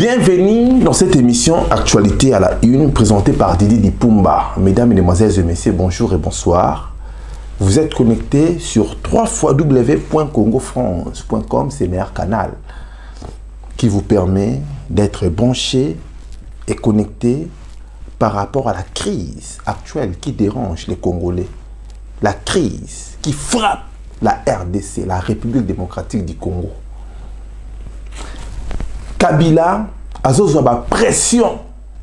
Bienvenue dans cette émission Actualité à la Une, présentée par Didi Dipumba. Mesdames, Mesdemoiselles et Messieurs, bonjour et bonsoir. Vous êtes connectés sur www.congofrance.com, c'est le meilleur canal qui vous permet d'être branché et connecté par rapport à la crise actuelle qui dérange les Congolais. La crise qui frappe la RDC, la République démocratique du Congo. Kabila a la pression.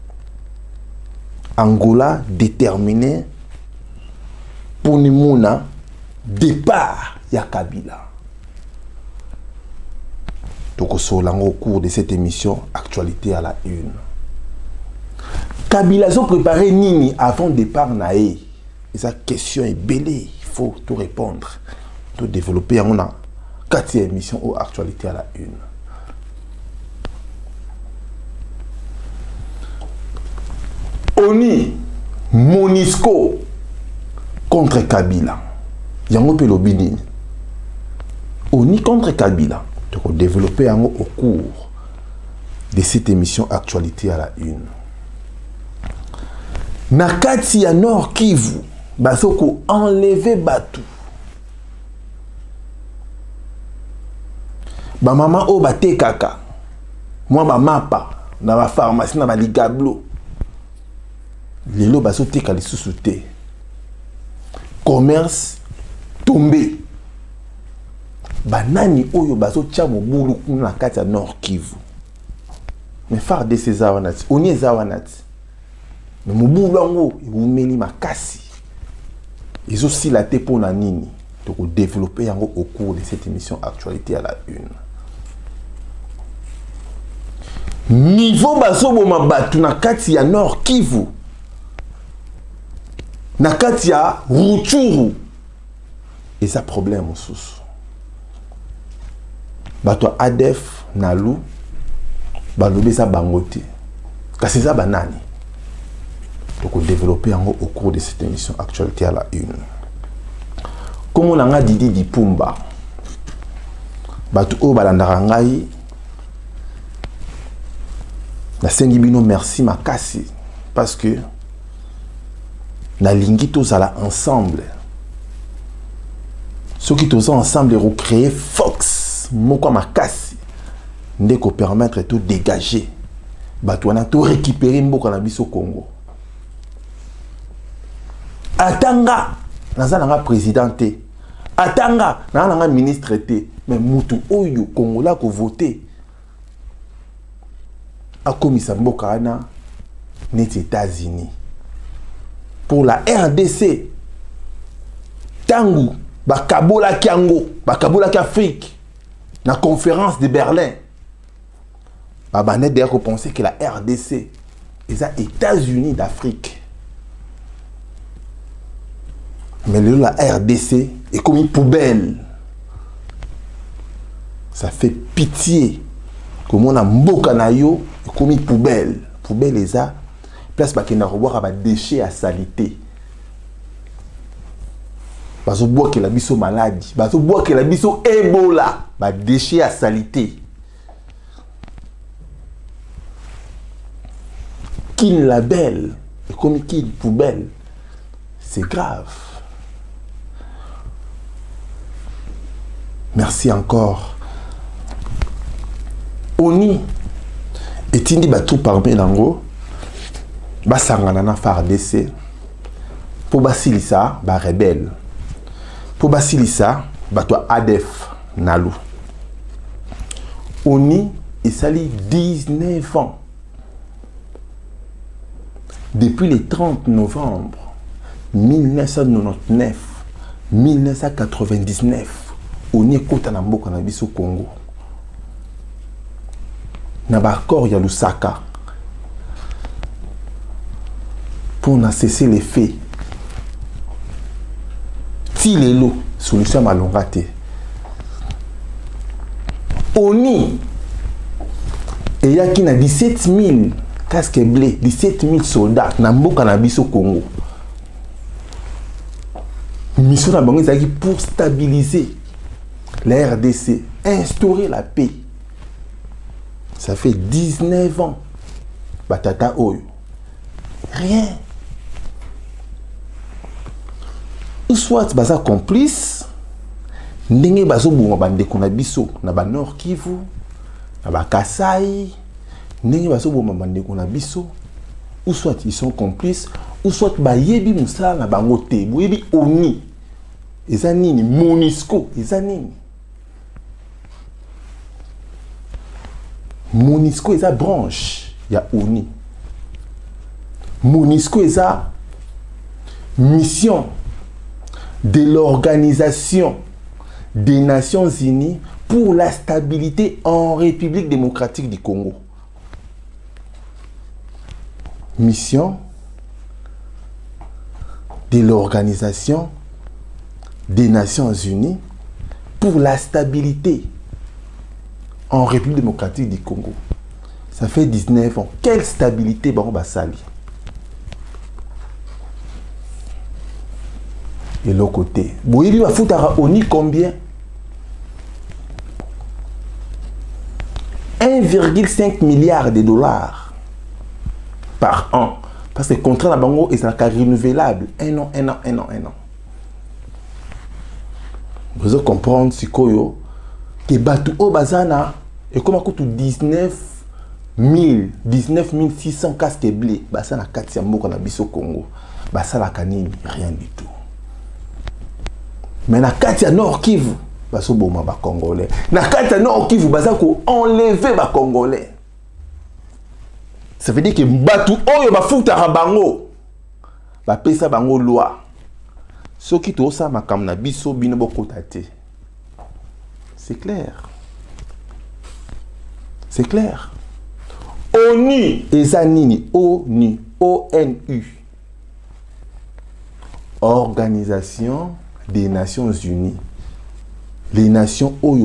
Angola déterminé pour nous départ ya Kabila. Donc au cours de cette émission Actualité à la Une. Kabila a préparé Nini avant départ naé. Et sa question est belle, il faut tout répondre, tout développer en a 4 émissions ou Actualité à la Une. ONI, Monisco contre Kabila. Yango Pelobini. ONI contre Kabila. Donc, développer au cours de cette émission Actualité à la Une. Nakati ya Nord Kivu, basoko enlever Batu. Ba maman o bate kaka. Moi ma mapa na ba pharmacie na ba ligablo. Lelo baso teka lisusu te. Commerce tombé. Banani oyo baso tia mobulu na kati ya Nord Kivu. Mais phare de ces awanati, oni ezawanati. Mais mobulu ngo umeli makasi. Ils aussi la te pour na nini. Donc développer yango au cours de cette émission Actualité à la Une. Niveau baso boma batu na kati ya Nord Kivu. Nakati ya Rutshuru. Et ça problème sous. Bato ADF Nalu balobe sa bangote. Kasi ça banani. Donc développer au cours de cette émission Actualité à la Une. Comme on a Didi Dipumba. Bato o balandaka ngai. Na sengi bino merci makasi parce que na lingi tozala ensemble. Ceux qui tous ensemble recréer Fox moko makasi ndeko permettre tout dégager. Bato wana tout récupérer mboka na biso Congo. Atanga naza nanga présidenté. Atanga nanga ministre té mais mutu oyo Congola ko voter. A komisa mboka ana net États-Unis. Pour la RDC, Tangu, Bakabola Kiango, Bakabola Afrique, la conférence de Berlin, Babanet d'ailleurs penser que la RDC est les États-Unis d'Afrique. Mais la RDC est comme une poubelle. Ça fait pitié. Comme on a Mbokanayo, comme une poubelle. Poubelle les a. Place ba kena revoir ba déchets à salité. Bazo bois que la biso maladie, bazo bois que la biso Ebola, ba déchets à salité. Kin label, comme kin poubelle. C'est grave. Merci encore. ONI etindi ba tout parmi lango. Basangana na FARDC pour basilisa ba rebelle pour basilisa bato ADF Nalu. ONI est sali 19 ans depuis le 30 novembre 1999 1999 ONI ekota na mboka na biso Congo na ba accord ya Lusaka pour cesser les faits. Si les lots, solution malongate. ONI, et il y a qui n'a 17 000 casques blés, 17 000 soldats, dans le cannabis au Congo. Mission à Bango pour stabiliser la RDC, instaurer la paix. Ça fait 19 ans. Batata Oyo. Rien. Ou soit baza complice. Ndenge bazo bonga bandeko na biso na ba Nord Kivu, na ba Kasai. Ndenge bazo bonga bandeko na biso. Ou soit ils sont complices, ou soit bayebi musala na bango te. Boyebi ONI. Eza nini MONUSCO, eza nini? MONUSCO eza branche ya ONI. MONUSCO eza mission de l'Organisation des Nations Unies pour la stabilité en République démocratique du Congo. Mission de l'Organisation des Nations Unies pour la stabilité en République démocratique du Congo. Ça fait 19 ans. Quelle stabilité Bango Basali? Et l'autre côté. Boyebi va foutre à ONI combien? 1,5 milliard de dollars par an. Parce que le contrat de Bango est renouvelable. Un an. Vous devez comprendre ce que Batu au Bazana et comment coûte 19 600 casques blés. Basana 4 mots qu'on a biso Congo. Basala kanini, rien du tout. Mais na Katia Nord Kivu, baso boma ba Congolais. Na Katia Nord Kivu, basako enlever ba Congolais. Ça veut dire que Batu oyo ba futa bango. Ba pesa bango loi. Ce qui to sa makam na biso bino bokotate. C'est clair. C'est clair. ONU eza nini? ONU, ONU. Organisation des Nations Unies. Les nations oyo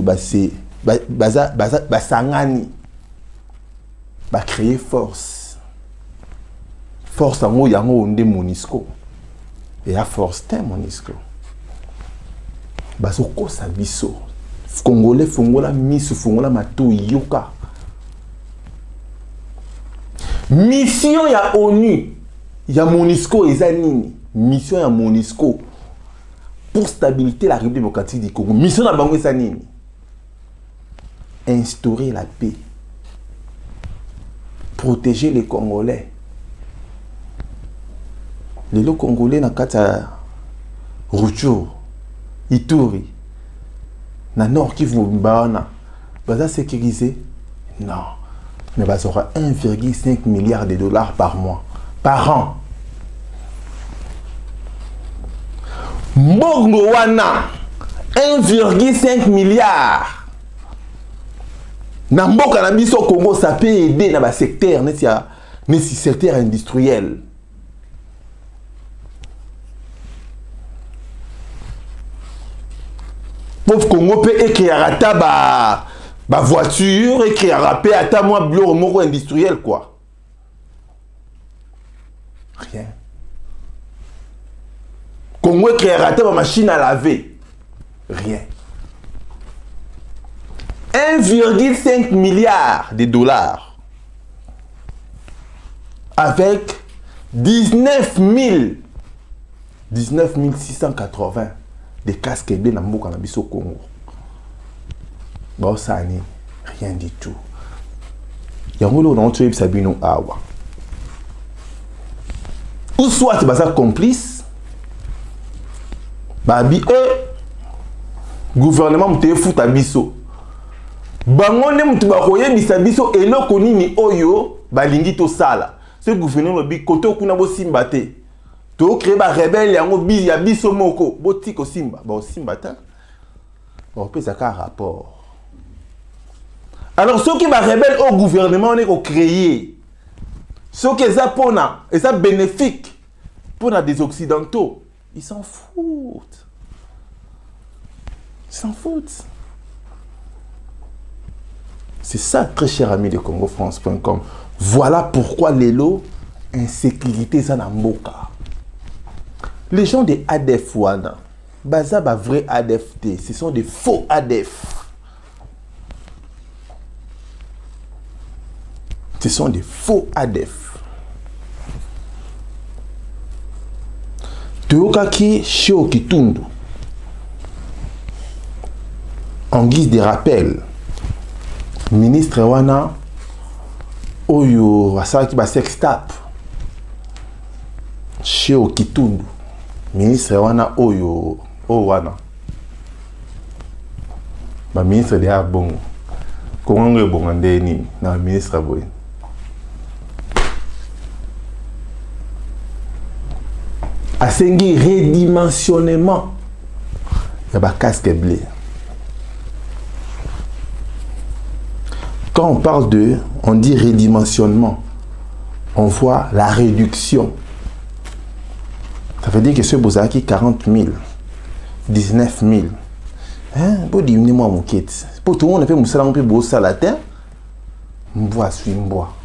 basangani ba créer force. Force en yango onde MONUSCO. Et à force te MONUSCO. Basoko sa biso. Congolais fongola misu fongola mato yoka. Mission ya ONU, ya MONUSCO eza nini? Mission ya MONUSCO pour stabilité la République démocratique du Congo. Mission na bango eza nini? Instaurer la paix. Protéger les Congolais. Les Congolais na kata Rutshuru, Ituri, na Nord Kivu Mbana, baza sécurisé? Non. Mais ça aura 1,5 milliard de dollars par mois, par an. Mbongo wana 1,5 milliard. Na mboka na biso Congo, ça peut aider dans le secteur, secteur industriel. Pauvre Congo peut écrire à ta voiture, écrire à ta moi bureau moro industriel quoi. Rien. Congo écrire à ta machine à laver. Rien. 1,5 milliard de dollars avec 19 680 des casques de Nambo Kanabiso Congo. Bon, ça n'est rien du tout. Yangolo dans le Sabino Awa. Ou soit tu vas complice, babi gouvernement mte fout à biso. Bangone mtu bakoye bisabiso eloko nini oyo balingi to sala. Ce gouvernement bi koto kuna bo simba te. To créer ba rebelle yango bi ya biso moko botiko simba ba simba ta. Bon peut ça rapport. Alors ceux qui va rebelle au gouvernement on est ko créer. Ceux qui ça pona et ça bénéfique pour des occidentaux, ils s'en foutent. Ils s'en foutent. C'est ça, très cher ami de CongoFrance.com. Voilà pourquoi les lots, insécurité, ça n'a pas. Les gens des ADF Wana, baza ba vrai ADFT, ce sont des faux ADF. Ce sont des faux ADF. Toyokaki Cheo Kitundu, en guise de rappel, ministre wana oyo asalaki ba sextape. Cheo Kitundu, ministre wana oyo wana ba ministre de Abongo kongo bongande nini na ministre boy asengi redimensionnement ya ba casque bleu. Quand on parle on dit redimensionnement, on voit la réduction. Ça veut dire que ce bozaki 40 000, 19 000. Hein? Pour diminuer moi mon kit. Pour tout le monde, on fait moussala, on peut bosser à la terre. M'bois, suis m'bois.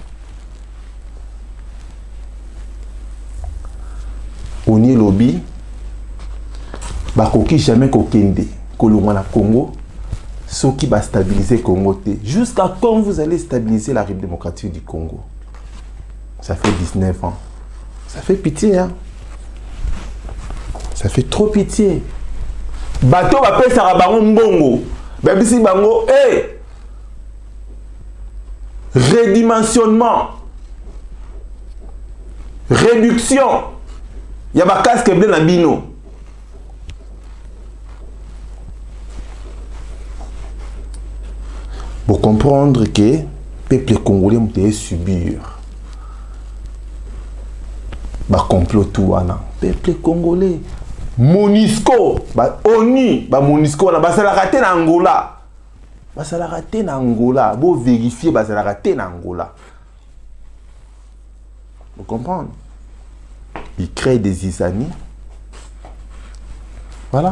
On y est lobby. Bakoki jamais kokende. Kolongwa na Congo. Ce qui va stabiliser Congo. Jusqu'à quand vous allez stabiliser la République démocratique du Congo? Ça fait 19 ans. Ça fait pitié, hein? Ça fait trop pitié. Bateau va payer ça bango mbongo. Babisi bango, hey! Redimensionnement. Réduction. Il y a ba casque bleu na bino. Pour comprendre que le peuple congolais peut subir. Ba complot tout wana. Peuple congolais. Monisco, ba ONU, ba Monisco na basala raté na Angola. Basala raté na Angola, bo vérifier basala raté na Angola. Vous comprenez? Ils créent des isani. Voilà.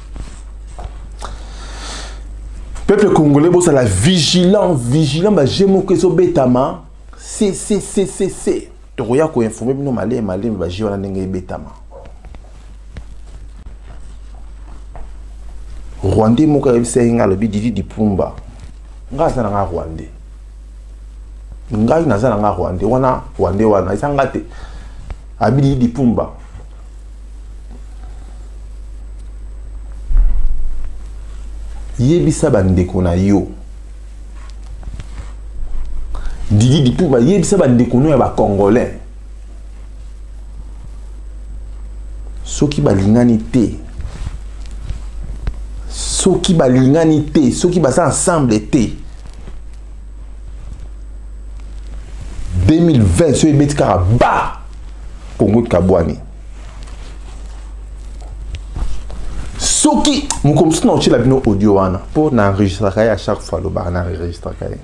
Peuple congolais, bo ça la vigilant, ba jemo keso betama. C'est. Toya ko informer bino malé ba jiona ndenge betama. Rwandais moko yabisenga lobi Didi Dipumba nga sana nga Rwandais ngai na sana nga Rwandais wana isanga te abidi Dipumba yebisa bandeko na yo Didi Dipumba yebisa bandeko no ya ba congolais soki balingani te ceux qui balingani te, ceux qui basent ensemble te. 2020, ceux qui mettent bas Congo de Kabouani. Ceux qui, nous comme ça, nous avons audio pour n'enregistrer à chaque fois le bar n'enregistrer.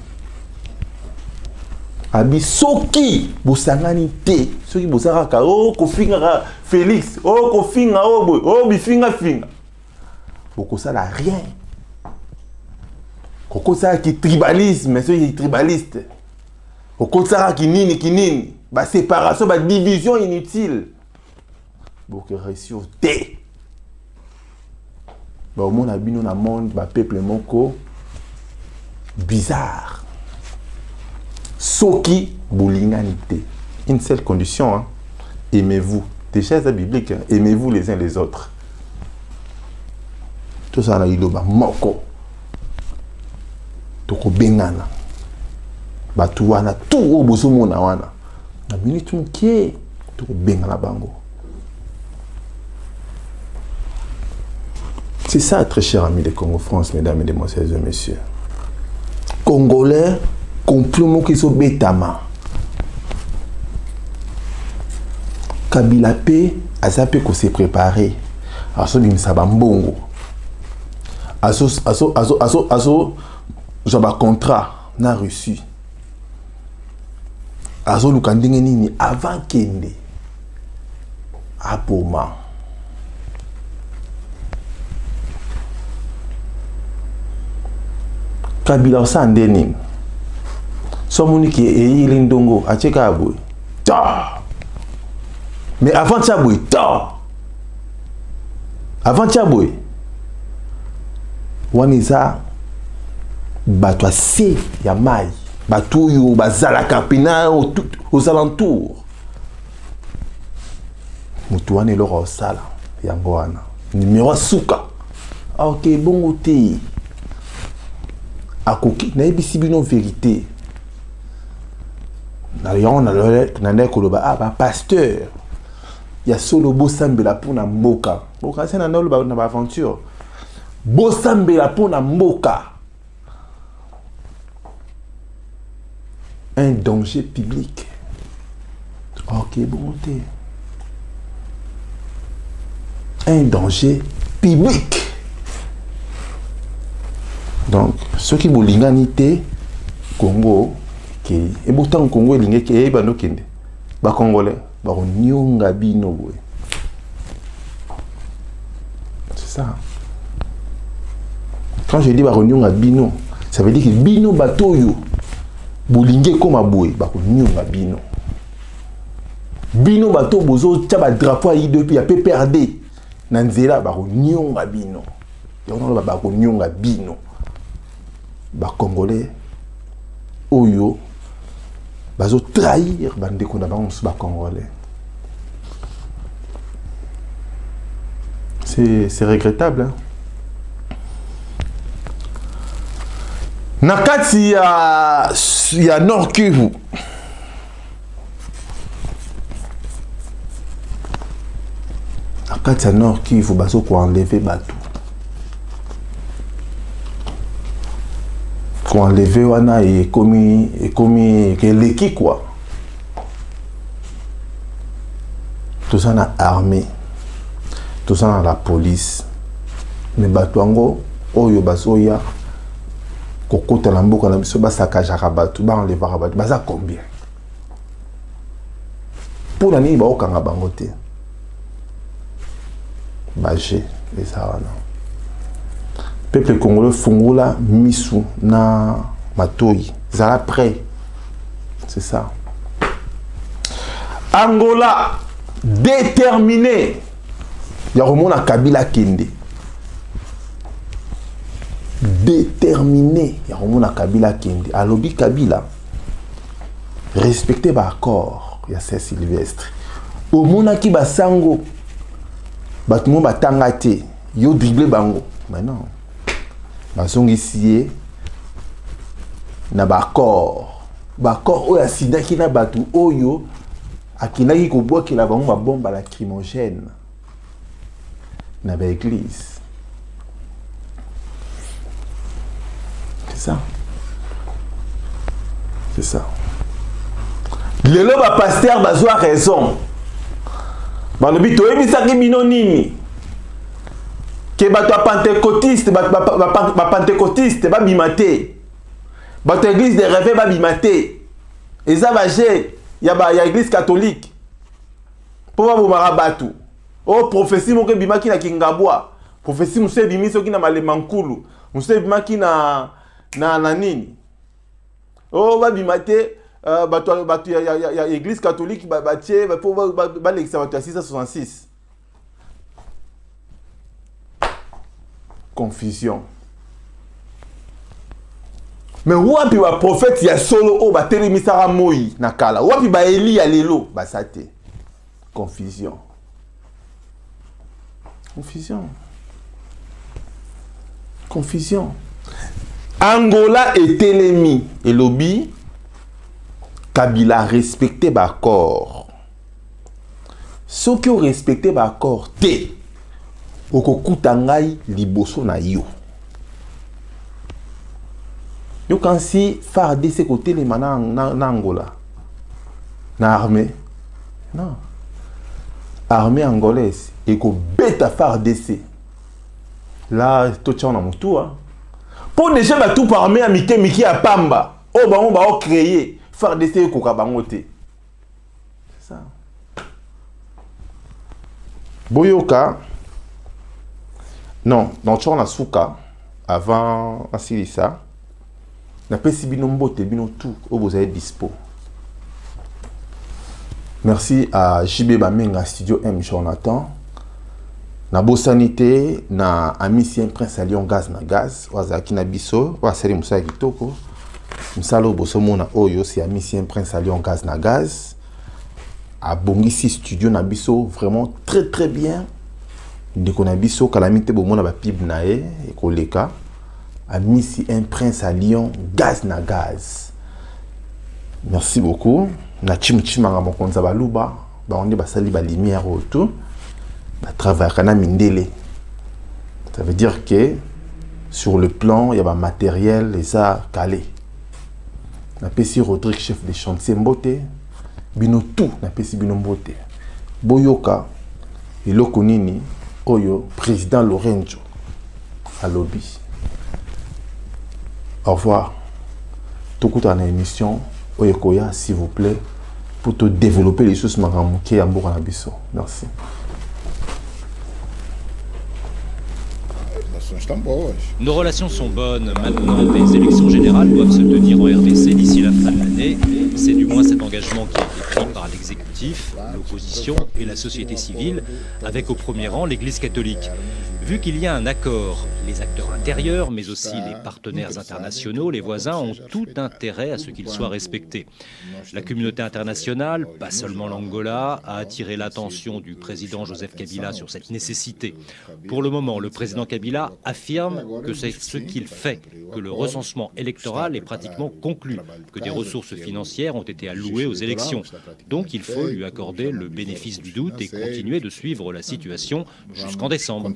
Abi ceux qui bosangani te, ceux qui bosanga oh kofinga Félix, oh kofinga oh boy, oh bifinga finga. Koko ça n'a rien. Koko ça qui tribalisme, ceux qui tribaliste. Koko ça qui nini, ba séparation, ba division inutile. Pour que réussir té. Ba au monde abino na monde, ba peuple moko bizarre. Soki boulinganité. Une seule condition, hein. Aimez-vous. Déjà c'est biblique, hein. Aimez-vous les uns les autres. Tout ça, il y a moko. Toko bengana. Batu wana, tout au bozo mona wana. Na minute mkie, toko bengana bango. C'est ça, très chers amis de Congo France, mesdames, mesdemoiselles et messieurs. Congolais, complètement qui sont bétama. Kabila P, Azape ko s'est préparé. Alors, ça, ça va mbongo. J'avais un contrat na reçu. Azo lukandenge nini avant kende. Apoma. Kabila osande nini. Somoni ki eyi lindongo acheka abwe. Ta. Mais avant Tchaboué, ta. Avant Tchaboué. Waniza batwa se ya mai bato yo bazala kapina aux alentours mutu wana eloko osala yango wana numéro suka ok bongo te akoki nayebisi bino vérité na yango na koloba ah ba pasteur ya solo bosambela mpona mboka mboka se na ndolo na ba aventure bosambela mpona mboka un danger public ok bongo te un danger public. Donc, ceux qui vous l'ingénité, Congo, qui et pourtant Congo est qui est bano kende, ba Congolais, ba nyonga bino boy. C'est ça. Quand je dis ba nyonga bino, ça veut dire que bino batoyo, bolingue comme aboy, ba nyonga bino. Bino bato bozo taba drapeau yi depuis ya PPRD. Nanzela ba nyonga bino. Yono ba nyonga bino. Ba Congolais oyo bazo trahir bandeko na bango ba Congolais. C'est regrettable hein? Nakati ya Nord Kivu. Nakati ya Nord Kivu bazo ko enlever bateau. Qu'on enlevé wana et commis l'équipe quoi. Tout ça na armée, tout ça na la police. Mais batuango oyo basoya kokota la mboka na biso ba sakaja rabatu ba enlever rabatu baza combien? Pour l'année ba okanga bango te. Bagé et ça wana. Peuple congolais fungola misu na matoi zala prêt c'est ça. Angola déterminé ya remona Kabila kende déterminé ya remona Kabila kende alobi Kabila respecter ba accord ya Saint Sylvestre au mona ki basango batumo batanga te yo dribble bango mais non basongisiye na bakor oyo asidaki na batu oyo akindaki kobwakela bango babomba lacrymogène na baeglise. C'est ça. C'est ça. Lelo ba pasteur bazwa raison. Balobi toyebisaki bino nini? Que bato pentecôtiste ba pentecôtiste ba bimate bato église de rêve ba bimate eza bagé ya église catholique pour ba bomara batu oh prophétie moko bimaki na kingabwa prophétie musse bimiso ki na malemankulu musse bimaki na nini oh ba bimate bato ya église catholique ba tie pour ba l'exa bato ya 666. Confusion. Mais wapi wa prophète ya solo o ba telemisara moi nakala wapi ba Eli ya lelo basate. Confusion. Confusion. Confusion. Angola est ennemi et lobby Kabila respecté ba accord. Ceux qui ont respecté ba accord té okokuta ngai liboso na yo. Yo kansi FARDC côté les mana na Angola. Na armée. Non. Armée angolaise et ko beta FARDC. Là to tcha na mutu hein. Pour déjà ba tout par armée miki ya pamba. O ba on ba créer FARDC ko ka bango te. C'est ça. Boyoka non, dans Tchon Souka, avant Asilissa, n'a pas si bino mbote, bino tout, où vous êtes dispo. Merci à JB Bamenga Studio M Jonathan. Na Bossanité, na Amisien Prince à Lyon Gaz na Gaz, Wazaki na Bisso, Wasali Moussa Kitoko. Msalo bosomona oyo si Amisien Prince à Lyon gaz na gaz. A Bongisi studio na biso vraiment très bien. Ndeko na biso calamité bomona ba pib na e koleka. Amisien Prince à Lyon gaz na gaz. Merci beaucoup. Na chimanga mokonza baluba, ba on dit ba sali ba lumière autour. Ba travail kana mindele. Ça veut dire que sur le plan, il y a un matériel, les arts calés. Na pesi Rodrigue, chef de chantier Mbote, bino tout, na pesi bino Mbote. Boyoka, iloko nini, oyo, président Lorenzo, à lobby. Au revoir. Tout coup dans l'émission, oyokoya, s'il vous plaît, pour te développer les choses maramouké à Mbouranabissou. Merci. Nos relations sont bonnes. Maintenant, des élections générales doivent se tenir en RDC d'ici la fin de l'année. C'est du moins cet engagement qui a été pris par l'exécutif, l'opposition et la société civile, avec au premier rang l'Église catholique. Vu qu'il y a un accord, les acteurs intérieurs, mais aussi les partenaires internationaux, les voisins, ont tout intérêt à ce qu'il soit respecté. La communauté internationale, pas seulement l'Angola, a attiré l'attention du président Joseph Kabila sur cette nécessité. Pour le moment, le président Kabila affirme que c'est ce qu'il fait, que le recensement électoral est pratiquement conclu, que des ressources financières ont été allouées aux élections. Donc il faut lui accorder le bénéfice du doute et continuer de suivre la situation jusqu'en décembre.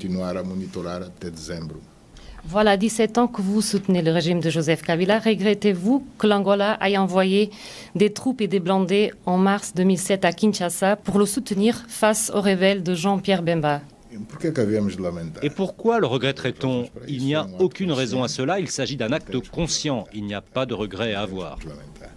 Voilà 17 ans que vous soutenez le régime de Joseph Kabila. Regrettez-vous que l'Angola ait envoyé des troupes et des blindés en mars 2007 à Kinshasa pour le soutenir face au réveil de Jean-Pierre Bemba? Et pourquoi le regretterait-on? Il n'y a aucune raison à cela, il s'agit d'un acte conscient, il n'y a pas de regret à avoir.